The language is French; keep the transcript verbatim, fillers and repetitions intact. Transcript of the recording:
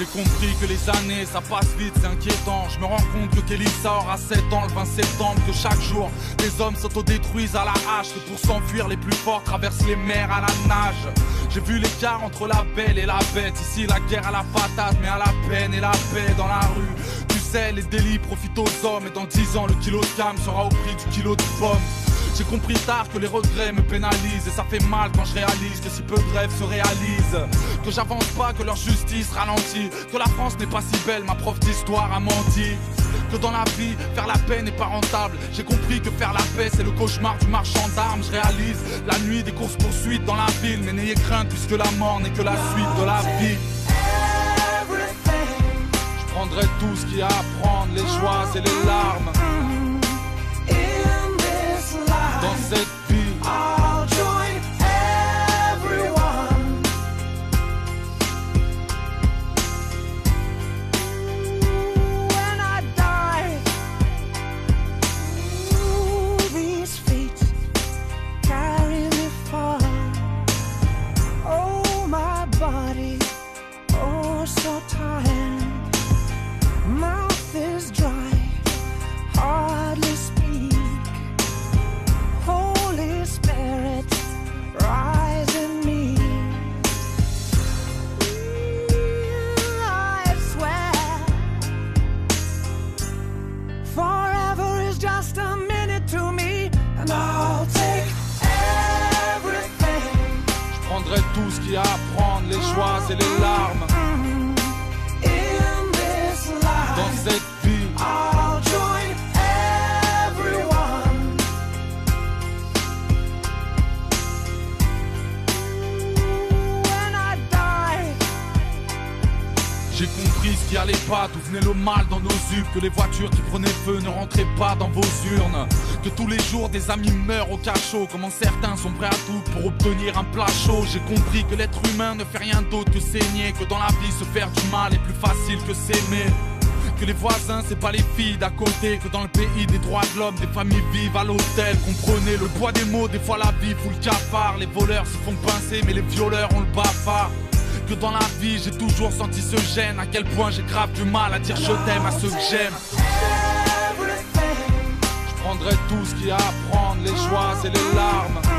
J'ai compris que les années ça passe vite, c'est inquiétant. Je me rends compte que Kélissa aura sept ans le vingt septembre. Que chaque jour les hommes s'autodétruisent à la hache. Que pour s'enfuir les plus forts traversent les mers à la nage. J'ai vu l'écart entre la belle et la bête. Ici la guerre à la patate, mais à la peine et la paix dans la rue. Tu sais, les délits profitent aux hommes. Et dans dix ans le kilo de cam sera au prix du kilo de pommes. J'ai compris tard que les regrets me pénalisent. Et ça fait mal quand je réalise que si peu de rêves se réalisent. Que j'avance pas, que leur justice ralentit. Que la France n'est pas si belle, ma prof d'histoire a menti. Que dans la vie, faire la paix n'est pas rentable. J'ai compris que faire la paix c'est le cauchemar du marchand d'armes. Je réalise la nuit des courses poursuites dans la ville. Mais n'ayez crainte puisque la mort n'est que la suite de la vie. Je prendrai tout ce qu'il y a à prendre, les joies et les larmes. Dans cette vie, I'll join everyone. When I die, ooh, these feet carry me far. Oh, my body, oh, so tired. Mouth is dry, hardly speak. Holy Spirit, rise in me. I swear, forever is just a minute to me, and I'll take everything. je prendrai tout ce qu'il y a à prendre, les joies et les larmes. In this life, Dans cette vie, I'll join everyone. When I die, j'ai compris ce qui allait pas, d'où venait le mal dans nos yeux. Que les voitures qui prenaient feu ne rentraient pas dans vos urnes. Que tous les jours des amis meurent au cachot. Comment certains sont prêts à tout pour obtenir un plat chaud. J'ai compris que l'être humain ne fait rien d'autre que saigner. Que dans la vie se faire du mal est plus facile que s'aimer. Que les voisins c'est pas les filles d'à côté. Que dans le pays des droits de l'homme des familles vivent à l'hôtel. Comprenez le poids des mots, des fois la vie fout le cafard. Les voleurs se font pincer mais les violeurs ont le bafard. Que dans la vie j'ai toujours senti ce gêne. À quel point j'ai grave du mal à dire je t'aime à ceux que j'aime. everything. Je prendrai tout ce qu'il y a à prendre, les joies et les larmes.